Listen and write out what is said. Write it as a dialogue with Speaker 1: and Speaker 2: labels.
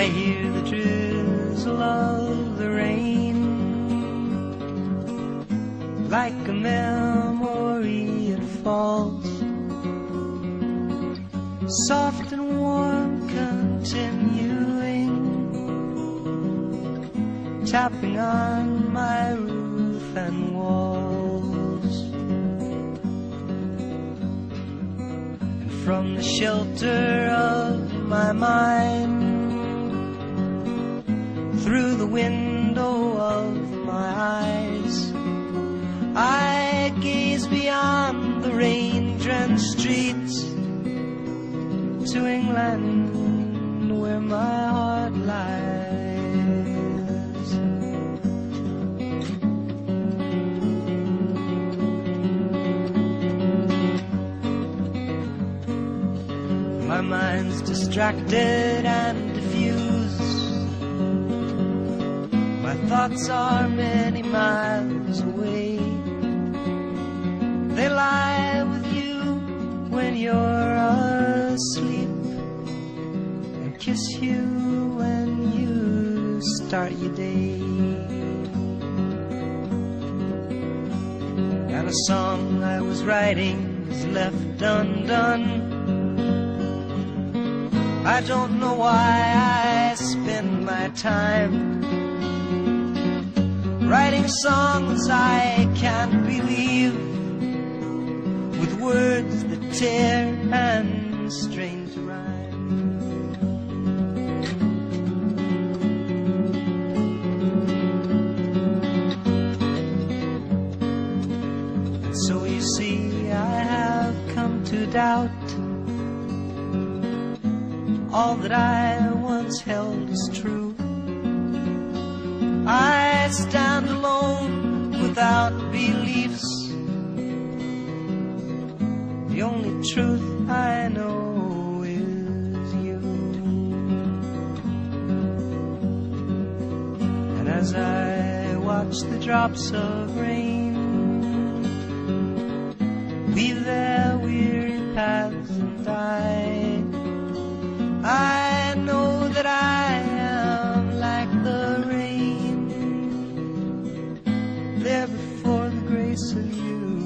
Speaker 1: I hear the drizzle of the rain, like a memory it falls, soft and warm, continuing, tapping on my roof and walls. And from the shelter of my mind, through the window of my eyes, I gaze beyond the rain-drenched streets to England, where my heart lies. My mind's distracted and diffused, my thoughts are many miles away. They lie with you when you're asleep, and kiss you when you start your day. And a song I was writing is left undone. I don't know why I spend my time writing songs I can't believe, with words that tear and strain to rhyme. And so you see, I have come to doubt all that I once held as true. I stand alone without beliefs. The only truth I know is you. And as I watch the drops of rain weave their weary paths and I know that I am like the rain, there before the grace of you.